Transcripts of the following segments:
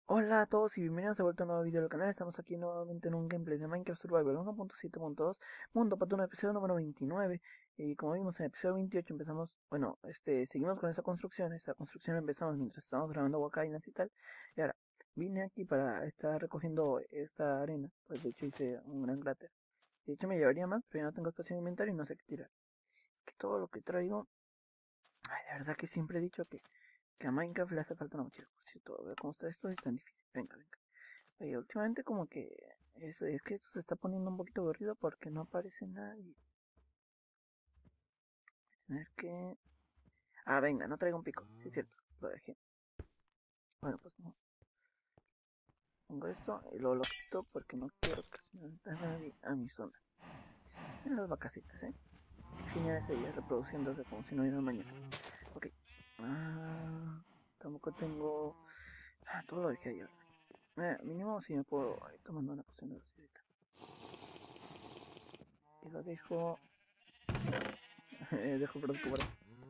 Hola a todos y bienvenidos de vuelta a un nuevo video del canal. Estamos aquí nuevamente en un gameplay de Minecraft Survival 1.7.2 Mundo Patuna, episodio número 29. Y como vimos en el episodio 28 empezamos, bueno, seguimos con esa construcción. Esa construcción empezamos mientras estábamos grabando Wakainas y tal. Y ahora, vine aquí para estar recogiendo esta arena. Pues de hecho hice un gran cráter. De hecho me llevaría más, pero ya no tengo espacio en inventario y no sé qué tirar. Es que todo lo que traigo, ay, de verdad que siempre he dicho que a Minecraft le hace falta una mochila. Por cierto, a ver cómo está esto, es tan difícil. Venga, venga. Oye, últimamente como que es que esto se está poniendo un poquito aburrido porque no aparece nadie. Tener que... Ah, venga, no traigo un pico. Sí, es cierto, lo dejé. Bueno, pues no. Pongo esto y luego lo quito porque no quiero que se me meta nadie a mi zona. En las vacacitas, ¿eh? Qué genial es ella reproduciéndose como si no hubiera mañana. Ok. Ah, tampoco tengo... Ah, todo lo dejé ayer. Mínimo si me puedo ir tomando una poción de velocidad. Y lo dejo... dejo produto por ahí.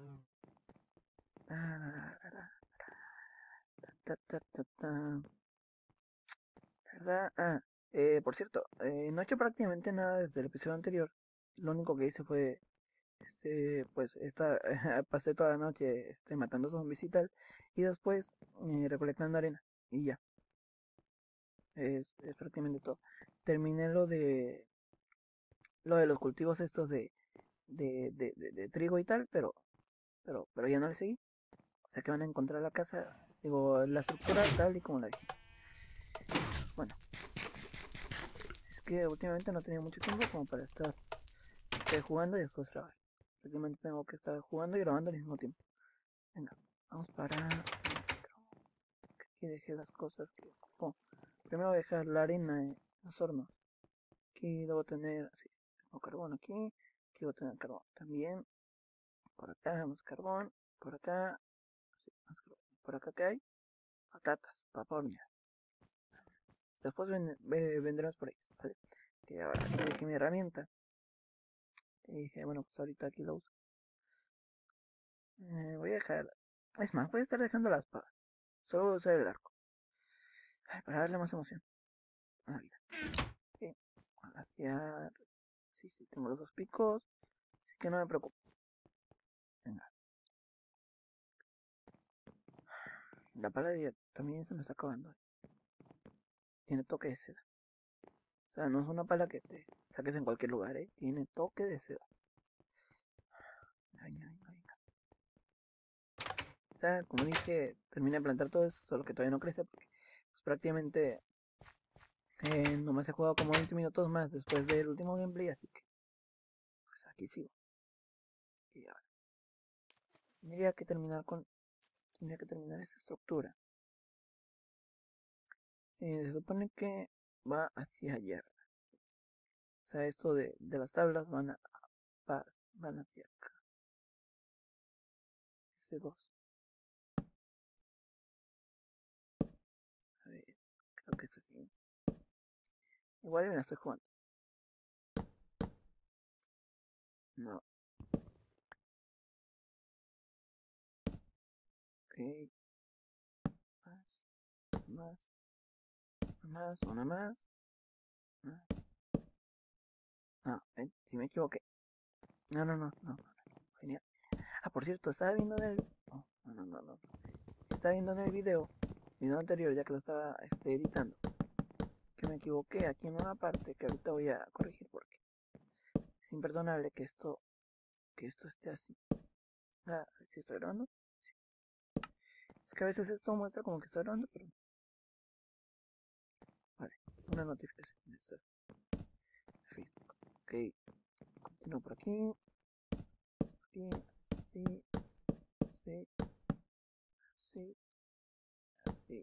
Ah, ta, ta, ta, ta. ¿Verdad? Por cierto, no he hecho prácticamente nada desde el episodio anterior. Lo único que hice fue, pues, pasé toda la noche, matando zombies y tal, y después recolectando arena, y ya, es prácticamente todo. Terminé lo de los cultivos estos de trigo y tal, pero ya no le seguí. O sea que van a encontrar la casa, digo, la estructura tal y como la dije. Bueno, es que últimamente no tenía mucho tiempo como para estar jugando y después grabar. Prácticamente tengo que estar jugando y grabando al mismo tiempo. Venga, vamos para adentro. Aquí dejé las cosas que ocupo. Primero voy a dejar la arena en los hornos. Aquí debo tener, así, tengo carbón aquí. Aquí voy a tener carbón también. Por acá más carbón. Por acá, sí, más carbón. Por acá que hay patatas, papa horneada. Después vendremos por ahí, ¿vale? Que ahora aquí dejé mi herramienta. Y dije, bueno, pues ahorita aquí lo uso. Voy a dejar. Es más, voy a estar dejando la espada. Solo voy a usar el arco. Ay, para darle más emoción a la vida. Ok, hacia... Sí, sí, tengo los dos picos. Así que no me preocupo. Venga. La pala también se me está acabando. Tiene toque de seda. O sea, no es una pala que te saques en cualquier lugar, ¿eh? Tiene toque de seda. Venga, venga, venga. O sea, como dije, terminé de plantar todo eso, solo que todavía no crece porque pues, prácticamente nomás he jugado como 20 minutos más después del último gameplay, así que pues aquí sigo. Y ahora tendría que terminar con tendría que terminar esa estructura. Se supone que va hacia allá. O sea, esto de las tablas van hacia acá. Ese 2. A ver, creo que es así. Igual me la estoy jugando. No. Ok. Más, más, una más. Más. No, si me equivoqué. No, no, no, no, no. Genial. Ah, por cierto, estaba viendo en el... Oh, no, no, no, no. Estaba viendo en el video anterior, ya que lo estaba editando, que me equivoqué aquí en una parte que ahorita voy a corregir porque es imperdonable que esto esté así. Ah, ¿sí estoy grabando? Es que a veces esto muestra como que está grabando, pero... Vale, una notificación de Facebook. Ok, continúo por aquí. Aquí, sí, sí, sí, así,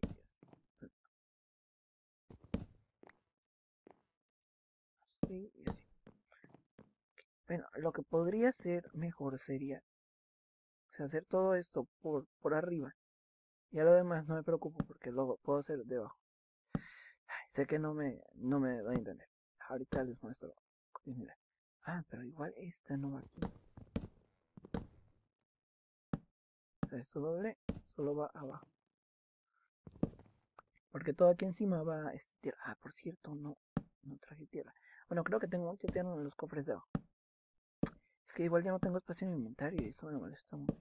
así y así. Bueno, lo que podría ser mejor sería, o sea, hacer todo esto por arriba. Ya lo demás no me preocupo porque lo puedo hacer debajo. Ay, sé que no me da a entender. Ahorita les muestro continuidad. Ah, pero igual esta no va aquí. O sea, esto doble solo va abajo. Porque todo aquí encima va tierra. Ah, por cierto, no traje tierra. Bueno, creo que tengo mucha tierra en los cofres de abajo. Es que igual ya no tengo espacio en mi inventario y eso me molesta mucho.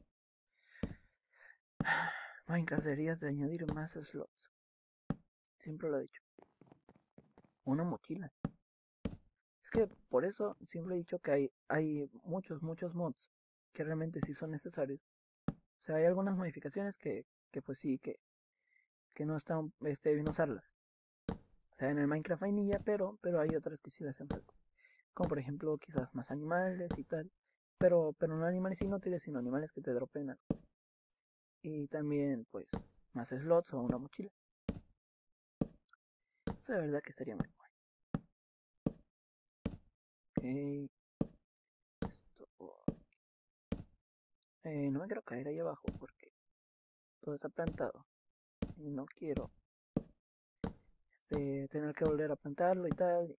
Minecraft debería de añadir más slots. Siempre lo he dicho. Una mochila. Es que por eso siempre he dicho que hay muchos mods que realmente sí son necesarios. O sea, hay algunas modificaciones que pues sí, que no están bien usarlas. O sea, en el Minecraft vainilla, pero hay otras que sí le hacen falta. Como por ejemplo, quizás más animales y tal. Pero no animales inútiles, sino animales que te dropen algo. Y también, pues, más slots o una mochila. Eso de verdad que estaría muy bueno. Ok. Esto. No me quiero caer ahí abajo porque todo está plantado. Y no quiero tener que volver a plantarlo y tal.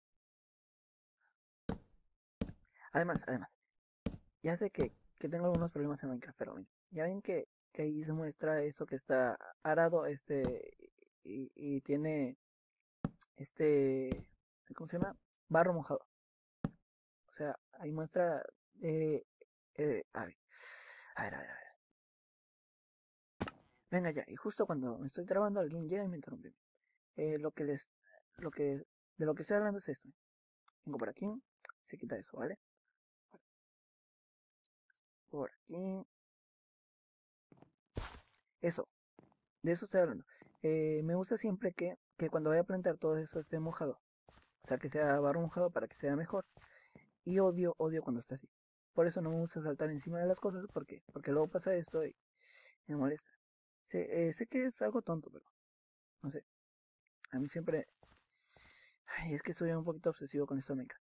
Además, ya sé que tengo algunos problemas en Minecraft, pero bueno, ya ven que ahí se muestra eso que está arado, y tiene este, ¿cómo se llama? Barro mojado. O sea, ahí muestra, a ver, a ver. Venga ya, y justo cuando me estoy trabando alguien llega y me interrumpe. Lo que les, lo que, de lo que estoy hablando es esto. Vengo por aquí, se quita eso, ¿vale? Por aquí, eso, de eso estoy hablando. Me gusta siempre que cuando vaya a plantar todo eso esté mojado. O sea, que sea barro mojado para que sea mejor. Y odio cuando está así. Por eso no me gusta saltar encima de las cosas, porque luego pasa esto y me molesta. Sé que es algo tonto, pero no sé. A mí siempre... Ay, es que soy un poquito obsesivo con esto de Minecraft.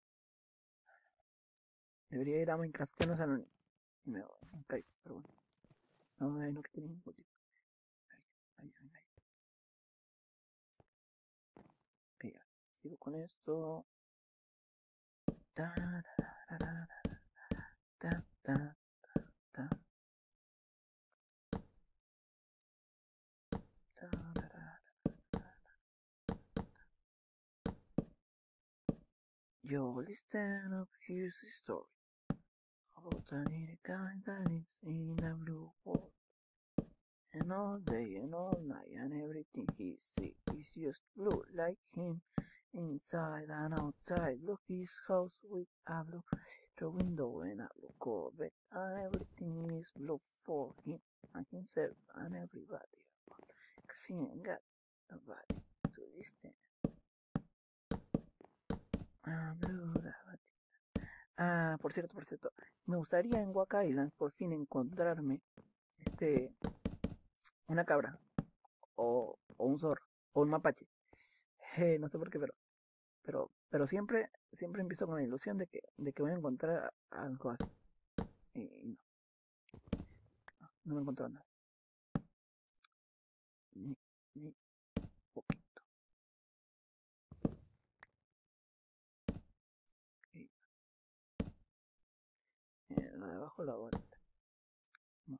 Debería ir a Minecraftianos Anónimos. Y me caigo, pero bueno. No que tienen un motivo. Ahí. Ok, ya. Sigo con esto. Ta, ra, ra, ta, ta, ta, ta, ra. Yo, listen up, here's the story about a little guy that lives in a blue world. And all day and all night, and everything he sees is just blue, like him, inside and outside. Look, his house with a blue the window and a blue carpet, and everything is blue for him and himself and everybody. 'Cause he ain't got nobody to listen. Por cierto, me gustaría en Waka Island por fin encontrarme este una cabra o un zorro o un mapache. No sé por qué, pero siempre empiezo con la ilusión de que voy a encontrar algo así. Y no me encontró nada. Ni poquito. Y, lo de abajo la vuelta. No,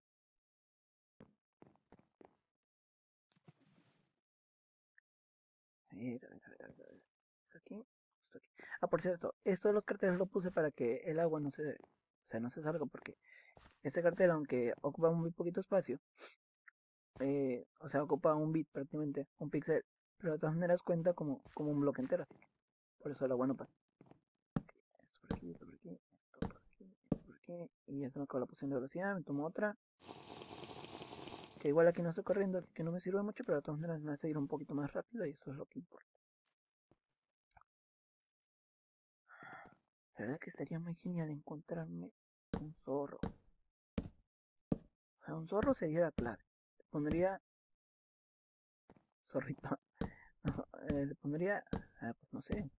a ver. ¿Es aquí? Justo aquí. Por cierto, esto de los carteles lo puse para que el agua no se salga porque este cartel, aunque ocupa muy poquito espacio, o sea, ocupa un bit prácticamente, un píxel, pero de todas maneras cuenta como un bloque entero, así que por eso el agua no pasa. Esto por aquí, esto por aquí, y ya se me acabó la poción de velocidad, me tomo otra, que igual aquí no estoy corriendo, así que no me sirve mucho, pero de todas maneras me hace ir un poquito más rápido y eso es lo que importa. La verdad que estaría muy genial encontrarme un zorro. O sea, un zorro sería la clave. Le pondría zorrito. Le pondría, pues no sé,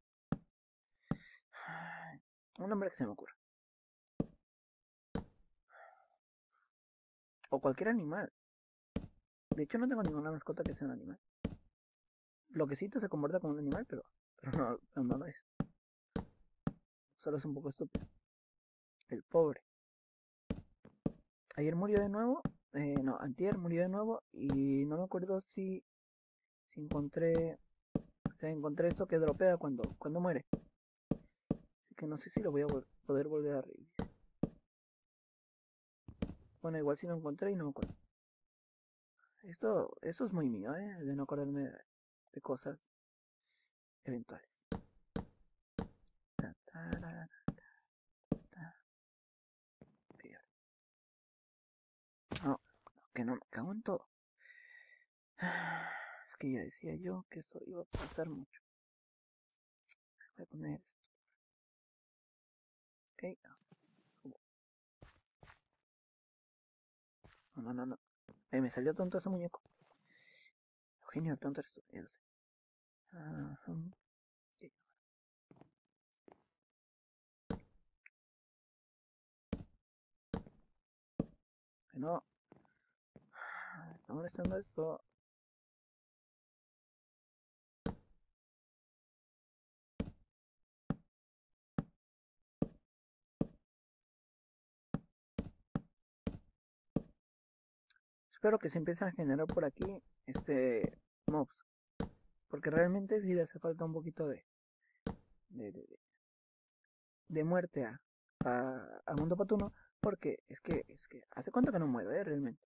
un nombre que se me ocurra. O cualquier animal. De hecho, no tengo ninguna mascota que sea un animal. Loquecito se comporta como un animal, pero no lo es. Solo es un poco estúpido. El pobre. Ayer murió de nuevo. No, antier murió de nuevo. Y no me acuerdo si Si encontré, o sea, encontré esto que dropea cuando muere. Así que no sé si lo voy a poder volver a revivir. Bueno, igual si lo encontré y no me acuerdo. Esto es muy mío, de no acordarme de cosas eventuales. Ta, tarara, ta. No, que no me cago en todo. Es que ya decía yo que esto iba a pasar mucho. Voy a poner esto. Ok, subo. No. Me salió tonto ese muñeco. Eugenio, el tonto eres tú, ya lo sé. Ajá. Ok. Que no. Está molestando esto. Espero que se empiecen a generar por aquí mobs. Porque realmente sí le hace falta un poquito de, de, de muerte a Mundo Patuno. Porque es que hace cuánto que no mueve, realmente.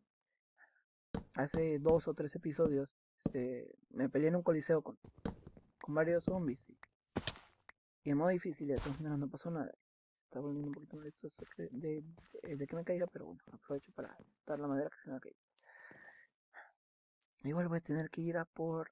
Hace 2 o 3 episodios me peleé en un coliseo con varios zombies. Y en modo difícil, de todas maneras no pasó nada. Se está volviendo un poquito molesto esto de que me caiga, pero bueno, aprovecho para dar la madera que se me ha caído. Igual voy a tener que ir a por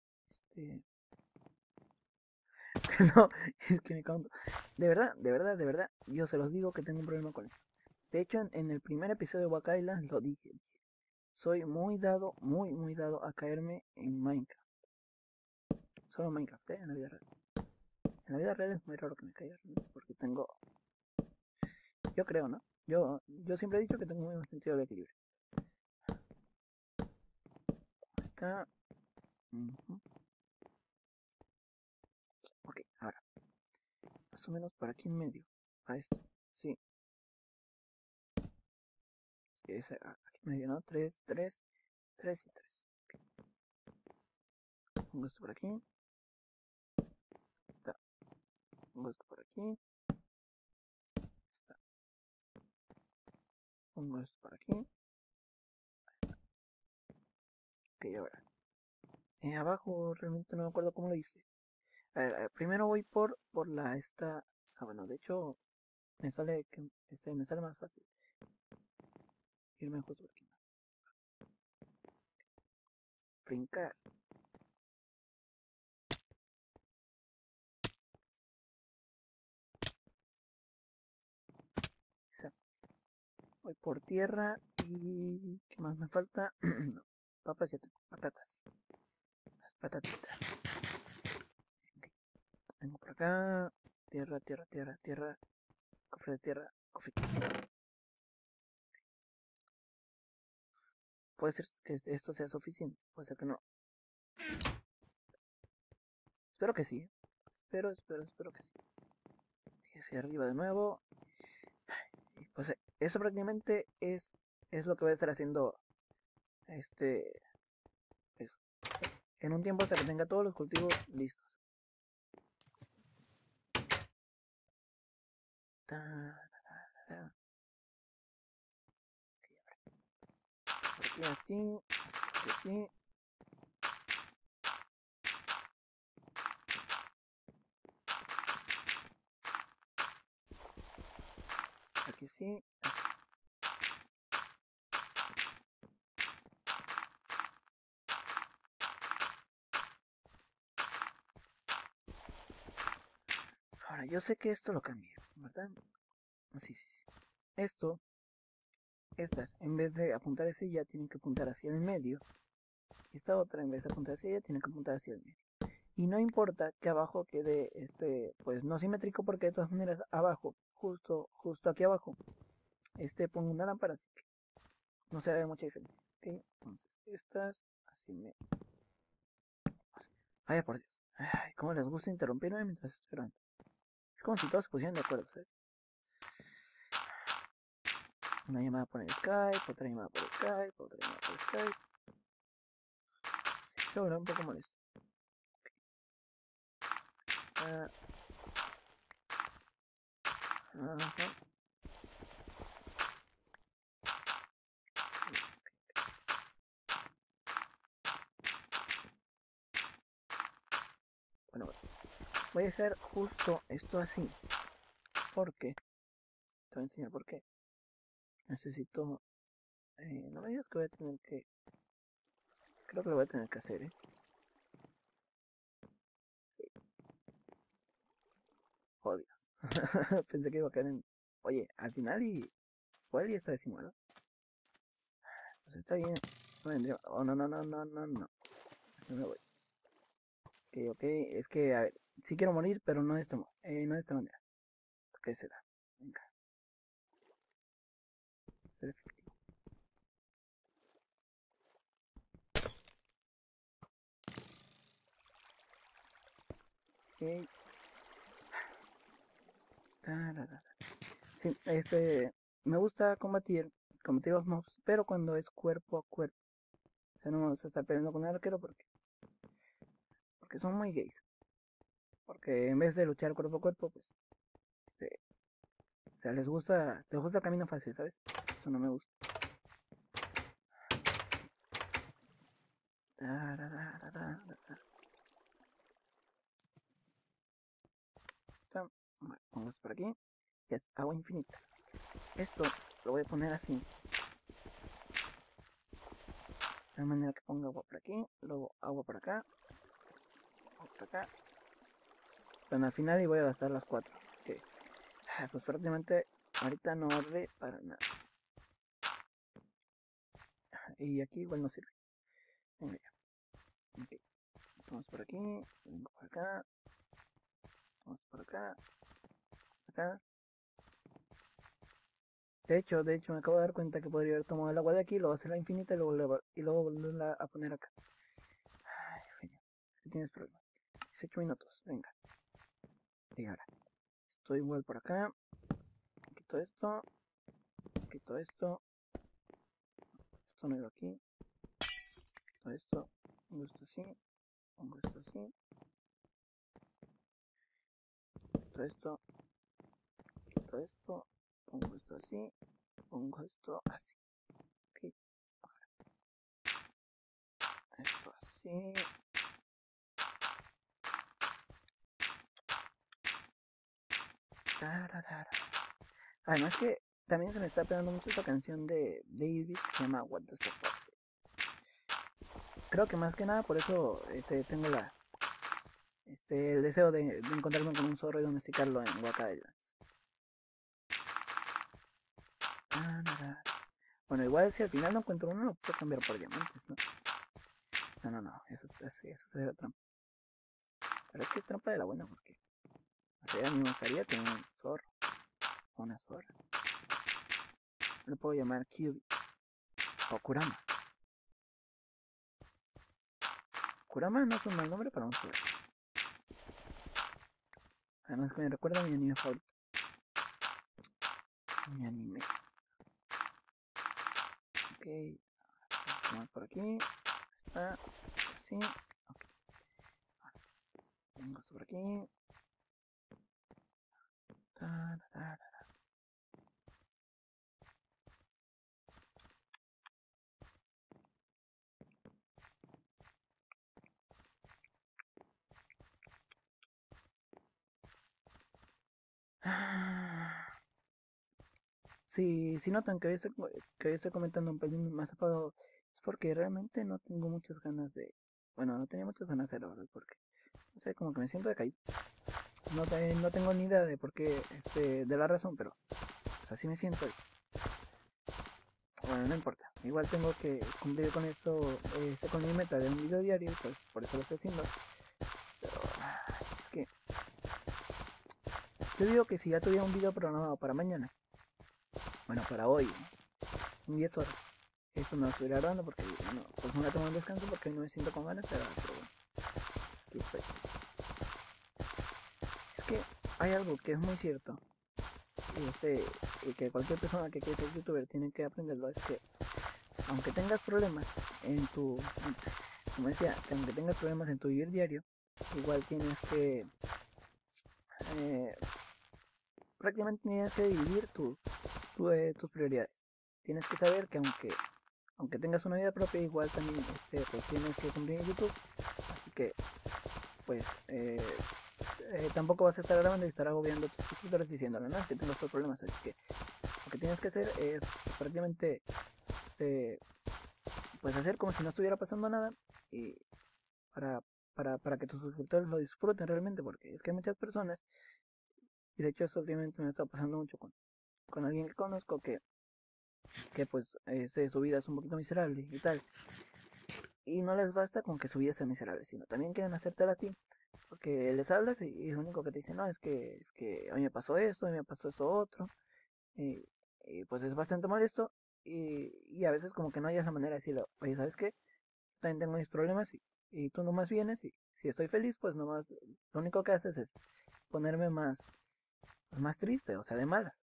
no, es que me cago. De verdad, yo se los digo que tengo un problema con esto. De hecho, en el primer episodio de Wack Island lo dije. Soy muy dado a caerme en Minecraft. Solo Minecraft, en la vida real. En la vida real es muy raro que me caiga, porque tengo, yo creo, ¿no? Yo siempre he dicho que tengo muy buen sentido del equilibrio. Está. Ok, ahora. Más o menos por aquí en medio. A esto. Sí. Es aquí en medio, ¿no? 3 3 3 y 3. Okay. Pongo esto por aquí. Está. Pongo esto por aquí. Está. Pongo esto por aquí. Ok, ahora. Abajo realmente no me acuerdo cómo lo hice. A ver, primero voy por la esta. Ah, bueno, de hecho me sale que me sale más fácil irme justo por aquí. Brincar. Voy por tierra y ¿qué más me falta? No, papas ya tengo, patatas. Las patatitas. Okay. Tengo por acá tierra, cofre de tierra, cofre. Puede ser que esto sea suficiente, puede ser que no. Espero que sí. Espero que sí. Hacia arriba de nuevo. Y pues eso prácticamente es lo que voy a estar haciendo este eso. En un tiempo hasta que tenga todos los cultivos listos. Ta, ta, ta. Aquí así, aquí. Aquí sí. Ahora, yo sé que esto lo cambié, ¿verdad? Sí. Esto, estas, en vez de apuntar hacia ella, tienen que apuntar hacia el medio. Y esta otra, en vez de apuntar hacia ella, tiene que apuntar hacia el medio. Y no importa que abajo quede pues no simétrico, porque de todas maneras abajo, justo aquí abajo, pongo una lámpara, así que no se ve mucha diferencia. Ok, entonces estas, así me. Vaya por Dios. Ay, cómo les gusta interrumpirme mientras estoy esperando. Es como si todos se pusieran de acuerdo, ¿sabes? Una llamada por Skype, otra llamada por Skype, otra llamada por Skype. Sobra un poco molesto. Ajá. Bueno, voy a dejar justo esto así. Porque, te voy a enseñar por qué. Necesito... no me digas que voy a tener que... Creo que lo voy a tener que hacer, Oh, Dios. Pensé que iba a caer en... Oye, al final igual y está decimado. Pues está bien. No vendría... Oh, no, no, no, no, no, no. No me voy. Ok, ok. Es que, a ver, sí quiero morir, pero no de esta, no de esta manera. ¿Qué será? Venga. Ser efectivo. Ok. Sí, me gusta combatir los mobs, pero cuando es cuerpo a cuerpo. O sea, no se está peleando con el arquero porque son muy gays. Porque en vez de luchar cuerpo a cuerpo, pues, este, o sea, les gusta el camino fácil, ¿sabes? Eso no me gusta. Está, bueno, pongo esto por aquí. Ya es agua infinita. Esto lo voy a poner así. De tal manera que ponga agua por aquí, luego agua por acá, agua por acá. Bueno, al final y voy a gastar las 4. Okay. Pues prácticamente ahorita no arde para nada. Y aquí igual no sirve. Venga ya. Ok. Vamos por aquí, vengo por acá, vamos por acá, acá. De hecho, me acabo de dar cuenta que podría haber tomado el agua de aquí, luego hacerla infinita y luego volverla a poner acá. Ay, genio. Es que tienes problemas. 18 minutos, venga. Y ahora, estoy igual por acá. Quito esto. Quito esto. Esto no iba aquí. Quito esto. Pongo esto así. Pongo esto así. Quito esto. Quito esto. Pongo esto así. Pongo esto así. Ok. Esto así. Además que también se me está pegando mucho esta canción de Davis que se llama What Does the Fox Say. Creo que más que nada por eso tengo el deseo de encontrarme con un zorro y domesticarlo en Waka Islands. Bueno, igual si al final no encuentro uno, lo puedo cambiar por diamantes, ¿no? No, eso sería trampa. Pero es que es trampa de la buena porque, o sea, a mí me gustaría tener un zorro, una zorra. Lo puedo llamar Kyubi o Kurama. Kurama no es un mal nombre para un zorro. Además que me recuerda a mi anime favorito. Mi anime. Ok. Vamos por aquí. Está. Así. Ok. Vengo por aquí. Ta, ta, ta, ta. Si notan que hoy estoy comentando un pelín más apagado, es porque realmente no tengo muchas ganas de... Bueno, no tenía muchas ganas de grabar porque, no sé, como que me siento decaído. No tengo ni idea de por qué, de la razón, pero pues así me siento. Bueno, no importa. Igual tengo que cumplir con eso, con mi meta de un video diario, pues por eso lo estoy haciendo. Pero es que yo digo que si ya tuviera un video programado para mañana, bueno, para hoy, en 10 horas, eso no lo estuviera grabando porque no, pues no me tomo un descanso porque no me siento con ganas de grabar, pero bueno, aquí estoy. Es que hay algo que es muy cierto y que cualquier persona que quiera ser youtuber tiene que aprenderlo, es que aunque tengas problemas en tu como decía, aunque tengas problemas en tu vivir diario, igual tienes que, eh, prácticamente tienes que dividir tus prioridades. Tienes que saber que aunque tengas una vida propia, igual también pues tienes que cumplir en YouTube. Así que, pues, tampoco vas a estar grabando y estar agobiando a tus suscriptores diciéndole, no, es que tengo estos problemas. Así que lo que tienes que hacer es prácticamente, este, pues hacer como si no estuviera pasando nada y para, para que tus suscriptores lo disfruten realmente, porque es que hay muchas personas, y de hecho eso últimamente me está pasando mucho con alguien que conozco que pues su vida es un poquito miserable y tal. Y no les basta con que su vida sea miserable, sino también quieren hacértela a ti. Porque les hablas y lo único que te dicen, no, es que a mí me pasó esto, a mí me pasó eso otro. Y, y pues es bastante molesto. Y a veces como que no hayas la manera de decirle, oye, ¿sabes qué? También tengo mis problemas y tú nomás vienes y si estoy feliz, pues nomás lo único que haces es ponerme más triste, o sea, de malas.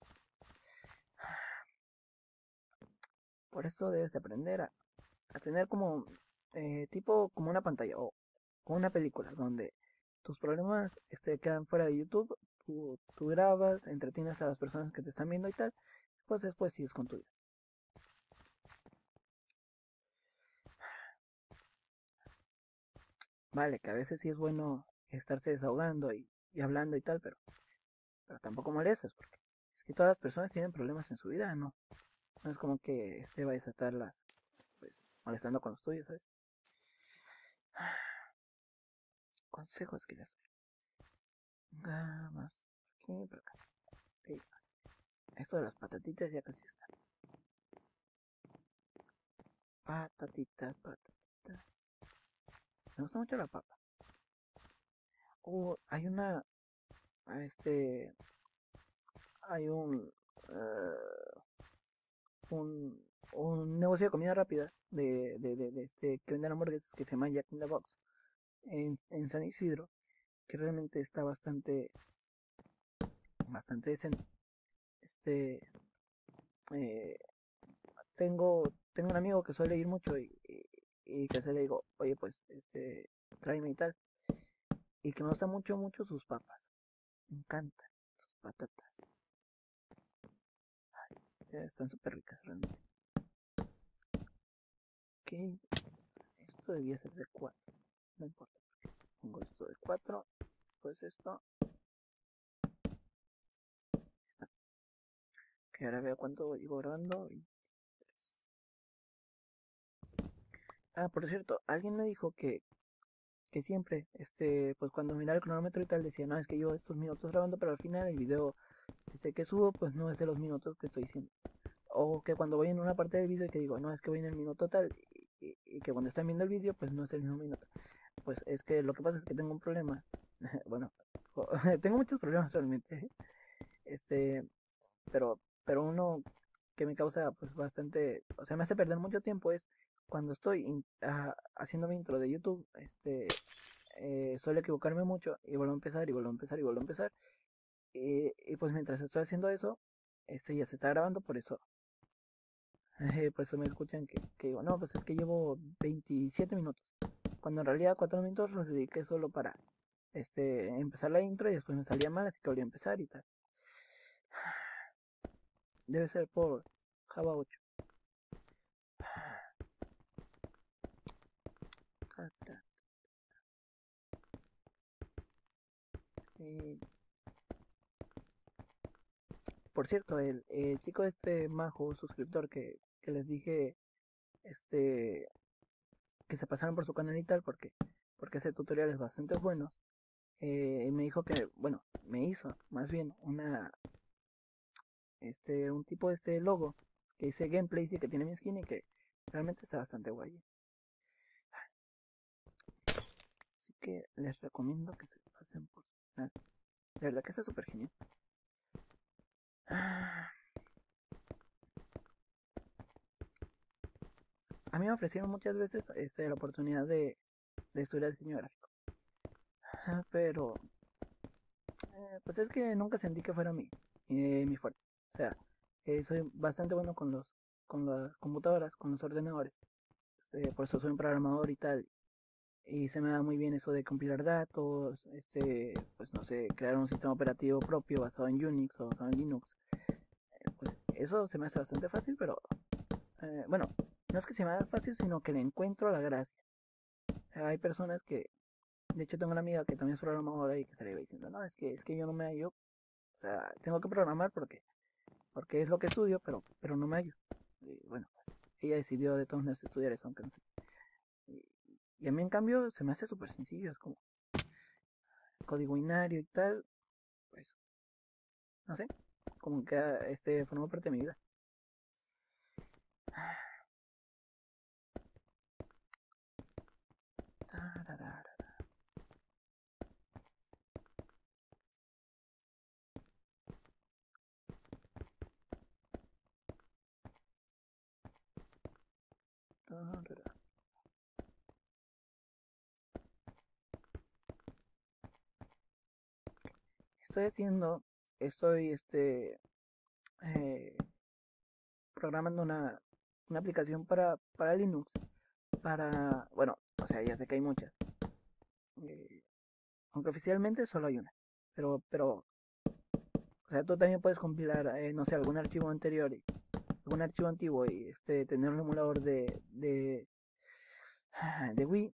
Por eso debes de aprender a tener como tipo como una pantalla o una película donde tus problemas quedan fuera de YouTube, tú grabas, entretienes a las personas que te están viendo y tal, pues después sigues con tu vida. Vale, que a veces sí es bueno estarse desahogando y hablando y tal, pero tampoco molestas, porque es que todas las personas tienen problemas en su vida, ¿no? No es como que vayas a estarlas, pues, molestando con los tuyos, ¿sabes? Consejos que les doy. Más por aquí, por acá. Sí, esto de las patatitas ya casi está. Patatitas, patatitas. Me gusta mucho la papa. Hay una, este, hay un, un negocio de comida rápida que vende hamburguesas que se llama Jack in the Box en San Isidro, que realmente está bastante decente. Este, eh, tengo un amigo que suele ir mucho y que se le digo, oye, pues, tráeme y tal. Y que me gusta mucho sus papas. Me encantan sus patatas. Están súper ricas realmente. Ok, esto debía ser de 4. No importa. Pongo esto de 4. Pues esto. Está. Que ahora veo cuánto llevo grabando. 23. Por cierto, alguien me dijo que siempre, pues cuando miraba el cronómetro y tal, decía, no, es que llevo estos minutos grabando, pero al final el video que subo, pues no es de los minutos que estoy diciendo. O que cuando voy en una parte del video y que digo, no, es que voy en el minuto tal, y que cuando están viendo el video, pues no es el mismo minuto. Pues es que lo que pasa es que tengo un problema. Bueno, tengo muchos problemas realmente. Este, pero uno que me causa pues bastante, o sea, me hace perder mucho tiempo es cuando estoy haciendo mi intro de YouTube, suelo equivocarme mucho y vuelvo a empezar y vuelvo a empezar y vuelvo a empezar. Y pues mientras estoy haciendo eso, ya se está grabando, por eso me escuchan que digo, no, pues es que llevo 27 minutos. Cuando en realidad 4 minutos los dediqué solo para empezar la intro y después me salía mal, así que volví a empezar y tal. Debe ser por Java 8. Por cierto, el chico majo suscriptor que les dije este que se pasaran por su canal y tal porque hace tutoriales bastante buenos. Me dijo que, bueno, me hizo más bien un tipo de logo que dice gameplay y que tiene mi skin y que realmente está bastante guay. Así que les recomiendo que se pasen por su canal. De verdad que está súper genial. A mí me ofrecieron muchas veces la oportunidad de estudiar diseño gráfico. Pero pues es que nunca sentí que fuera mi fuerte. O sea, soy bastante bueno con las computadoras, con los ordenadores. Por eso soy un programador y tal. y se me da muy bien eso de compilar datos, pues no sé, crear un sistema operativo propio basado en Unix o basado en Linux. Pues eso se me hace bastante fácil, pero bueno, no es que se me haga fácil, sino que le encuentro la gracia. Hay personas que, de hecho tengo una amiga que también es programadora y que se le iba diciendo, no, es que yo no me hallo, o sea, tengo que programar porque es lo que estudio, pero no me hallo. Y bueno, pues, ella decidió de todos modos estudiar eso, aunque no sé. Y, y a mí en cambio se me hace súper sencillo, es como código binario y tal, pues, no sé, como que formó parte de mi vida. Estoy haciendo, estoy eh, programando una aplicación para Linux, bueno, o sea, ya sé que hay muchas, eh, aunque oficialmente solo hay una, pero, o sea, tú también puedes compilar, no sé, algún archivo antiguo y tener un emulador de Wii,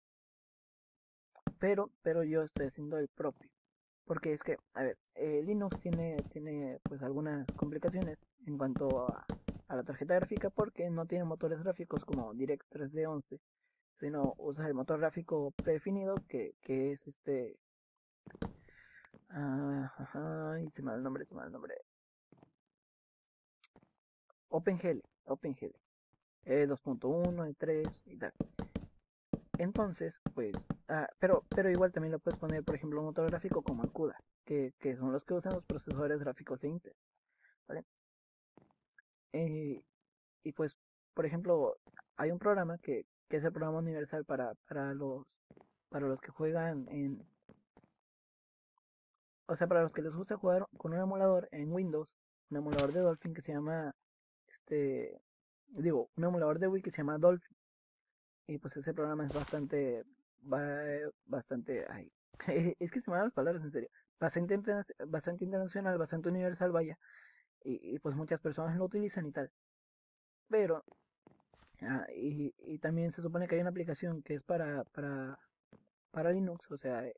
pero yo estoy haciendo el propio. Porque es que, a ver, Linux tiene pues algunas complicaciones en cuanto a la tarjeta gráfica porque no tiene motores gráficos como DirectX 3D11, sino usa el motor gráfico predefinido que es y se me va el nombre, OpenGL, 2.1, E3 y tal. Entonces, pues, pero igual también le puedes poner, por ejemplo, un motor gráfico como el CUDA, que son los que usan los procesadores gráficos de Intel, ¿vale? Eh, y pues, por ejemplo, hay un programa que es el programa universal para los que juegan o sea, para los que les gusta jugar con un emulador en Windows, un emulador de Dolphin que se llama, este, un emulador de Wii que se llama Dolphin. Y pues ese programa es bastante, ay, es que se me dan las palabras en serio, bastante internacional, bastante universal, vaya, y pues muchas personas lo utilizan y tal. Pero, y también se supone que hay una aplicación que es para Linux, o sea,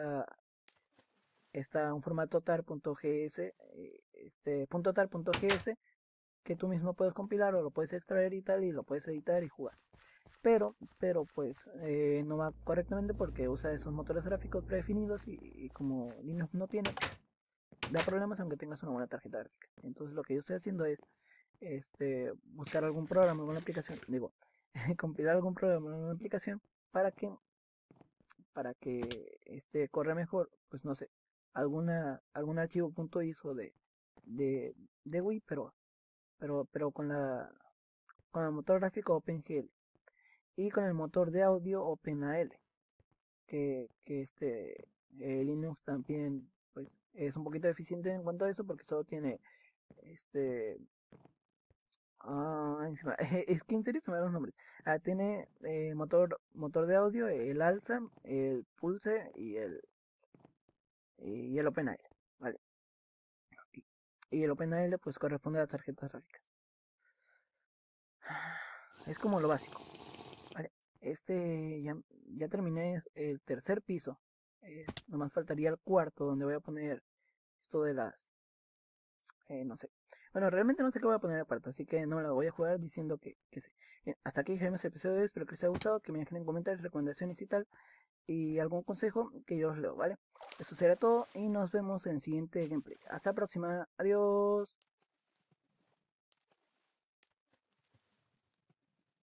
está un formato tar.gs, .tar.gs, que tú mismo puedes compilar o lo puedes extraer y tal, y lo puedes editar y jugar. Pero pues no va correctamente porque usa esos motores gráficos predefinidos y como Linux no tiene, da problemas aunque tengas una buena tarjeta gráfica. Entonces lo que yo estoy haciendo es buscar algún programa, alguna aplicación, compilar algún programa, alguna aplicación para que para que corra mejor, pues no sé, algún archivo .iso de, de Wii, pero con el motor gráfico OpenGL y con el motor de audio OpenAL, que Linux también pues es un poquito deficiente en cuanto a eso porque solo tiene este es que en serio se me dan los nombres. Tiene motor de audio, el Alsa, el Pulse y el OpenAL, ¿vale? Y el OpenAL pues corresponde a las tarjetas gráficas. Es como lo básico, ¿vale? Ya terminé el tercer piso. Nomás faltaría el cuarto donde voy a poner esto de no sé. Bueno, realmente no sé qué voy a poner aparte, así que no me la voy a jugar diciendo que sí. Bien, hasta aquí dejemos este episodio, espero que les haya gustado, que me dejen en comentarios, recomendaciones y tal, y algún consejo que yo os leo, ¿vale? Eso será todo y nos vemos en el siguiente gameplay. Hasta la próxima, adiós.